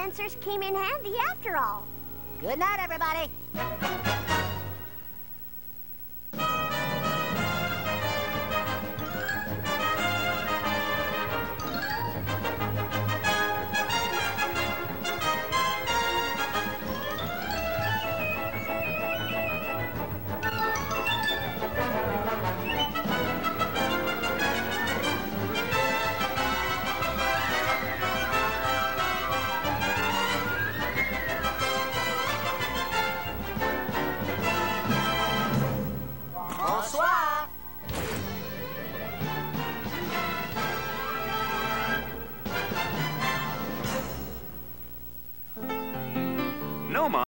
sensors came in handy after all. Good night, everybody.